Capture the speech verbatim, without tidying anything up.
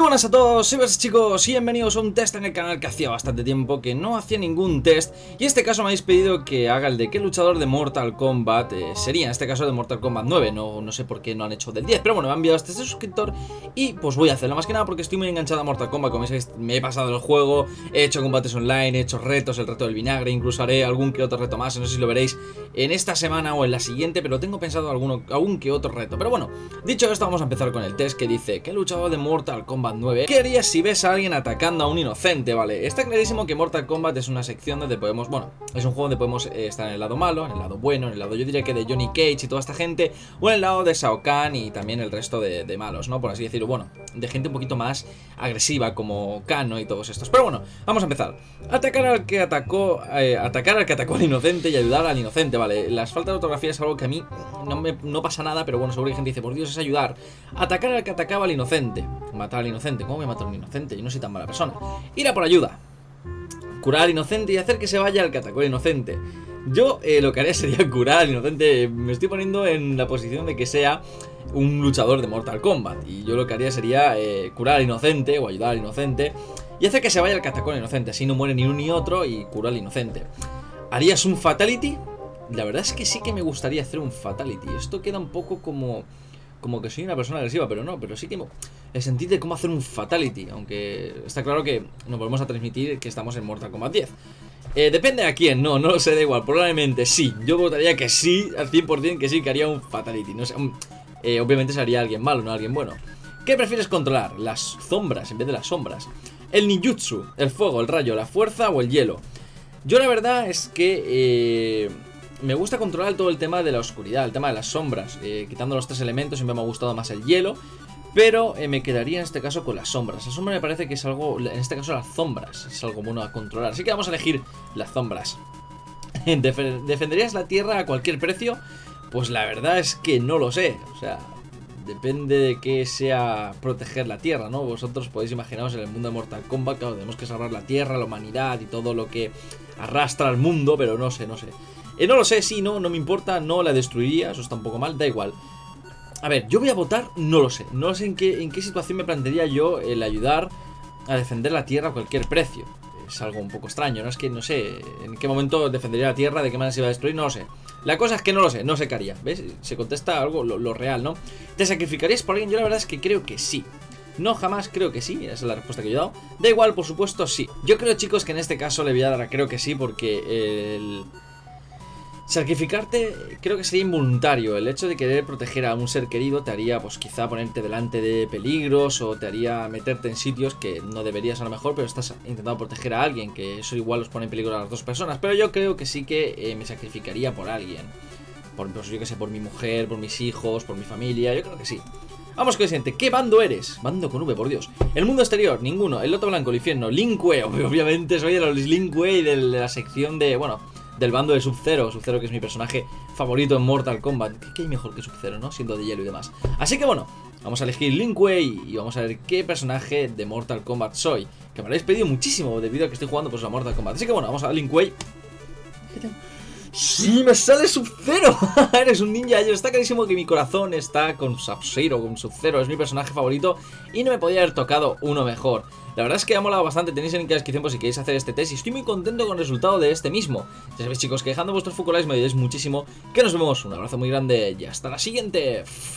buenas a todos, soy Versus, chicos, y bienvenidos a un test en el canal que hacía bastante tiempo que no hacía ningún test. Y en este caso me habéis pedido que haga el de qué luchador de Mortal Kombat eh, sería, en este caso de Mortal Kombat nueve. No, no sé por qué no han hecho del diez, pero bueno, me han enviado este suscriptor y pues voy a hacerlo, más que nada porque estoy muy enganchado a Mortal Kombat. Como veis, me he pasado el juego, he hecho combates online, he hecho retos, el reto del vinagre, incluso haré algún que otro reto más. No sé si lo veréis en esta semana o en la siguiente, pero tengo pensado alguno, algún que otro reto. Pero bueno, dicho esto, vamos a empezar con el test que dice ¿qué luchador de Mortal Kombat nueve ¿qué harías si ves a alguien atacando a un inocente? Vale, está clarísimo que Mortal Kombat es una sección donde podemos, bueno, es un juego donde podemos eh, estar en el lado malo, en el lado bueno, en el lado, yo diría que de Johnny Cage y toda esta gente, o en el lado de Shao Kahn y también el resto de, de malos, ¿no? Por así decirlo, bueno, de gente un poquito más agresiva como Kano y todos estos. Pero bueno, vamos a empezar. Atacar al que atacó, eh, atacar al que atacó al inocente y ayudar al inocente, vale. Las faltas de ortografía es algo que a mí no me no pasa nada, pero bueno, seguro que gente dice, por Dios, es ayudar. Atacar al que atacaba al inocente, matar al inocente. ¿Cómo me matar a un inocente? Yo no soy tan mala persona. Ir a por ayuda, curar al inocente y hacer que se vaya al que atacó al inocente. Yo eh, lo que haría sería curar al inocente. Me estoy poniendo en la posición de que sea un luchador de Mortal Kombat, y yo lo que haría sería eh, curar al inocente o ayudar al inocente y hacer que se vaya al que atacó al inocente. Así no muere ni uno ni otro y cura al inocente. ¿Harías un fatality? La verdad es que sí que me gustaría hacer un fatality. Esto queda un poco como... como que soy una persona agresiva, pero no, pero sí que el sentido de cómo hacer un fatality, aunque está claro que nos volvemos a transmitir que estamos en Mortal Kombat diez. Eh, depende a quién, no, no lo sé, da igual, probablemente sí. Yo votaría que sí, al cien por cien que sí, que haría un fatality. No sé, um, eh, obviamente sería alguien malo, no alguien bueno. ¿Qué prefieres controlar? Las sombras en vez de las sombras. El ninjutsu, el fuego, el rayo, la fuerza o el hielo. Yo la verdad es que... Eh, me gusta controlar todo el tema de la oscuridad, el tema de las sombras, eh, quitando los tres elementos. Siempre me ha gustado más el hielo, pero eh, me quedaría en este caso con las sombras. La sombra me parece que es algo, en este caso las sombras, es algo bueno a controlar, así que vamos a elegir las sombras. Def ¿Defenderías la tierra a cualquier precio? Pues la verdad es que no lo sé, o sea, depende de qué sea proteger la tierra, ¿no? Vosotros podéis imaginaros en el mundo de Mortal Kombat, claro, tenemos que salvar la tierra, la humanidad y todo lo que arrastra al mundo, pero no sé, no sé. Eh, no lo sé, sí, no, no me importa, no la destruiría, eso está un poco mal, da igual. A ver, yo voy a votar, no lo sé, no sé en qué, en qué situación me plantearía yo el ayudar a defender la tierra a cualquier precio. Es algo un poco extraño, ¿no? Es que no sé en qué momento defendería la tierra, de qué manera se iba a destruir, no lo sé. La cosa es que no lo sé, no sé qué haría, ¿ves? Se contesta algo, lo, lo real, ¿no? ¿Te sacrificarías por alguien? Yo la verdad es que creo que sí. No, jamás creo que sí, esa es la respuesta que yo he dado. Da igual, por supuesto, sí. Yo creo, chicos, que en este caso le voy a dar a creo que sí, porque el... sacrificarte creo que sería involuntario. El hecho de querer proteger a un ser querido te haría, pues quizá ponerte delante de peligros, o te haría meterte en sitios que no deberías a lo mejor, pero estás intentando proteger a alguien, que eso igual los pone en peligro a las dos personas. Pero yo creo que sí que eh, me sacrificaría por alguien. Por, pues yo que sé, por mi mujer, por mis hijos, por mi familia, yo creo que sí. Vamos con el siguiente. ¿Qué bando eres? Bando con V, por Dios. El mundo exterior, ninguno. El loto blanco, el infierno. Lin Kuei, obviamente soy de los Lin Kuei, de la sección de, bueno, del bando de Sub-Zero. Sub-Zero, que es mi personaje favorito en Mortal Kombat. ¿Qué hay mejor que Sub-Zero, no? Siendo de hielo y demás. Así que bueno, vamos a elegir Lin Kuei y vamos a ver qué personaje de Mortal Kombat soy. Que me lo habéis pedido muchísimo debido a que estoy jugando pues a Mortal Kombat. Así que bueno, vamos a Lin Kuei. ¡Sí! ¡Me sale Sub-Zero! Eres un ninja. Está clarísimo que mi corazón está con Sub-Zero, con Sub-Zero. Es mi personaje favorito y no me podía haber tocado uno mejor. La verdad es que ha molado bastante. Tenéis el link en la descripción por si queréis hacer este test. Y estoy muy contento con el resultado de este mismo. Ya sabéis, chicos, que dejando vuestros fucolays me ayudáis muchísimo. Que nos vemos. Un abrazo muy grande y hasta la siguiente.